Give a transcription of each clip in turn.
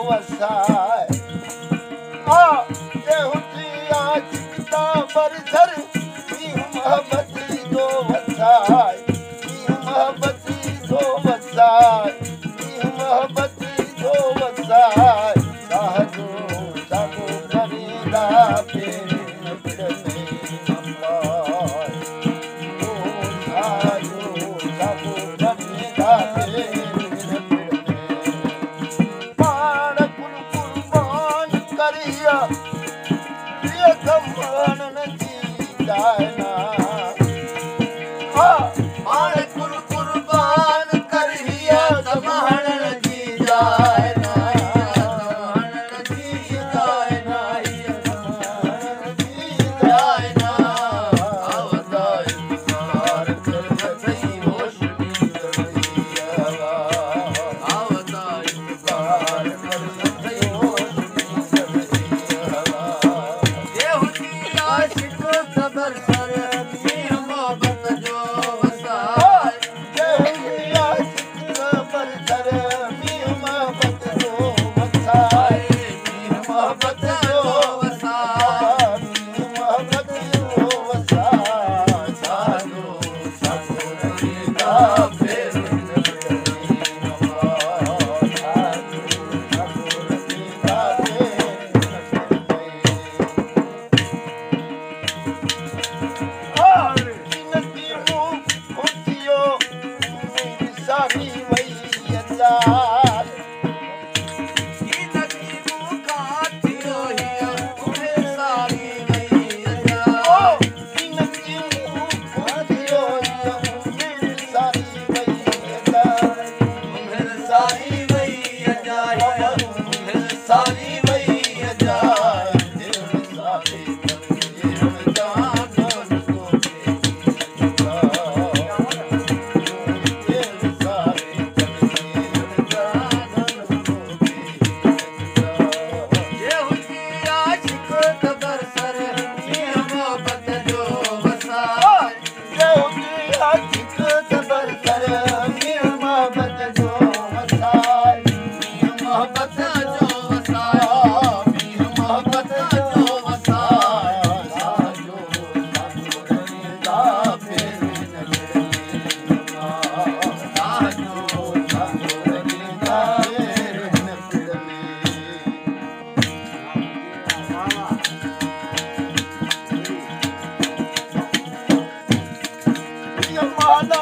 वसाए आ ये हुती आशिकता बरसर की मोहब्बती दो वसाए की मोहब्बती दो वसाए की मोहब्बती दो वसाए साजो सागो करीदा पे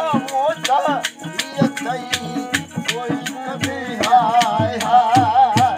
कोई कभी हाय हाय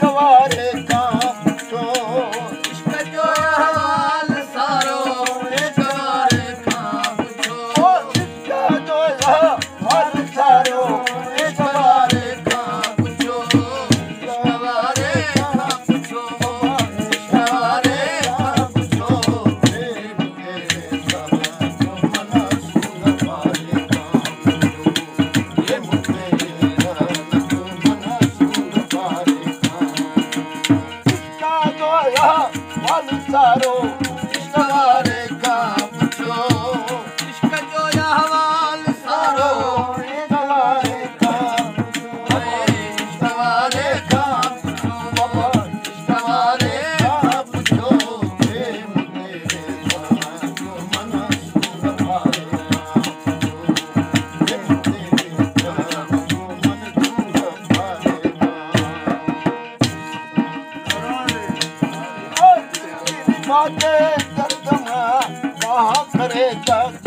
वारे का पुछो इश्क जो अहवाल सारो इश्क वारे का पुछो इश्क जो अहवाल सारो इश्क वारे का पुछो इश्क वारे का पुछो इश्क वारे का पुछो प्रेम के सब जो मना सुन पारे का प्रेम के सब जो मना सुन पारे का इसका जो अहवाल सारो इश्क वारे का पुछो इश्क जो अहवाल सारो इश्क वारे का इश्क वारे का पुछो इश्क वारे का पुछो प्रेम के सब जो मना सुन पारे का प्रेम के सब जो मन सुन पारे का बातें करदमा कहाँ करे जग